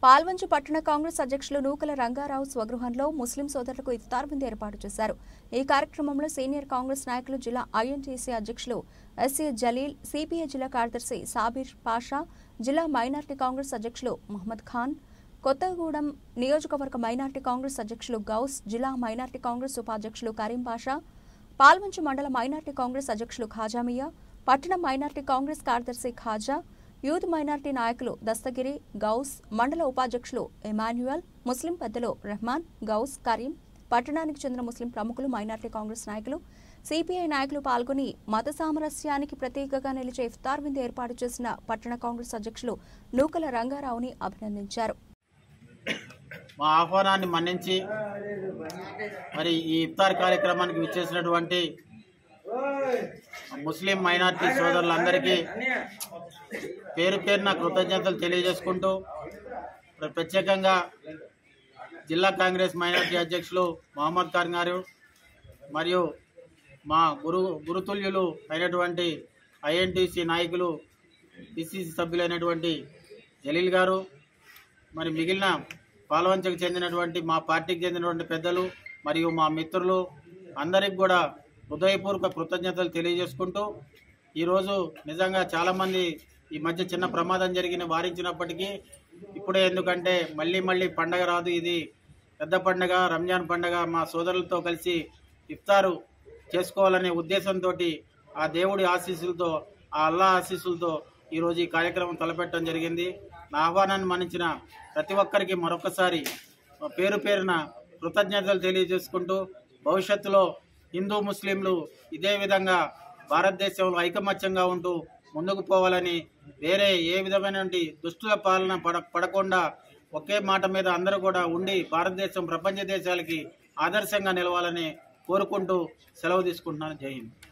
పాల్వంచు పట్టణ కాంగ్రెస్ అధ్యక్షులు నూకల రంగారావు స్వగృహంలో ముస్లిం సోదరులకు ఇఫ్తార్ విందు ఏర్పాటు చేశారు। ఈ కార్యక్రమంలో సీనియర్ కాంగ్రెస్ నాయకులు జిల్లా ఐఎన్టీసీ అధ్యక్షులు ఎస్ఏ జలీల్, సిపిఐ జిల్లా కార్యదర్శి సాబిర్ పాషా, జిల్లా మైనార్టీ కాంగ్రెస్ అధ్యక్షులు మహమ్మద్ ఖాన్, కొత్తగూడెం నియోజకవర్గ మైనార్టీ కాంగ్రెస్ అధ్యక్షులు గౌస్, జిల్లా మైనార్టీ కాంగ్రెస్ ఉపాధ్యక్షులు కరీం పాషా, పాల్వంచు మండల మైనార్టీ కాంగ్రెస్ అధ్యక్షులు ఖాజామియా, పట్టణ మైనార్టీ కాంగ్రెస్ కార్యదర్శి ఖాజా, యూత్ మైనార్టీ నాయకులు దస్తగిరి, గౌస్, మండల ఉపాధ్యక్షులు ఎమాన్యుయల్, ముస్లిం పెద్దలు రెహమాన్, గౌస్, కరీం, పట్టణానికి చెందిన ముస్లిం ప్రముఖులు, మైనార్టీ కాంగ్రెస్ నాయకులు, సిపిఐ నాయకులు పాల్గొని మత సామరస్యానికి ప్రతీకగా నిలిచే ఇఫ్తార్ విందు ఏర్పాటు చేసిన పట్టణ కాంగ్రెస్ అధ్యక్షులు నూకల రంగారావుని అభినందించారు। మా ఆహ్వానాన్ని మన్నించి మరి ఈ ఇఫ్తార్ కార్యక్రమానికి విచ్చేసినటువంటి ముస్లిం మైనార్టీ సోదరులందరికీ పేరు పేరున కృతజ్ఞతలు తెలియజేసుకుంటూ ప్రత్యేకంగా జిల్లా కాంగ్రెస్ మైనార్టీ అధ్యక్షులు మహమ్మద్ ఖాన్ గారు మరియు మా గురుతుల్యులు అయినటువంటి ఐఎన్టీసీ నాయకులు పిసిసి సభ్యులైనటువంటి జలీల్ గారు, మరి మిగిలిన పాల్వంచకు చెందినటువంటి మా పార్టీకి చెందినటువంటి పెద్దలు మరియు మా మిత్రులు అందరికి కూడా హృదయపూర్వక కృతజ్ఞతలు తెలియజేసుకుంటూ ఈరోజు నిజంగా చాలామంది ఈ మధ్య చిన్న ప్రమాదం జరిగిన వారించినప్పటికీ ఇప్పుడే ఎందుకంటే మళ్ళీ పండగ రాదు, ఇది పెద్ద పండగ రంజాన్ పండగ, మా సోదరులతో కలిసి ఇఫ్తారు చేసుకోవాలనే ఉద్దేశంతో ఆ దేవుడి ఆశీస్సులతో, ఆ అల్లా ఆశీస్సులతో ఈరోజు ఈ కార్యక్రమం తలపెట్టడం జరిగింది। నా ఆహ్వానాన్ని మన్నించిన ప్రతి ఒక్కరికి మరొకసారి పేరు పేరున కృతజ్ఞతలు తెలియజేసుకుంటూ భవిష్యత్తులో హిందూ ముస్లింలు ఇదే విధంగా భారతదేశంలో ఐకమత్యంగా ఉంటూ ముందుకు పోవాలని, వేరే ఏ విధమైనటువంటి దుష్టుల పాలన పడకుండా ఒకే మాట మీద అందరూ కూడా ఉండి భారతదేశం ప్రపంచ దేశాలకి ఆదర్శంగా నిలవాలని కోరుకుంటూ సెలవు తీసుకుంటున్నాను। జై హింద్।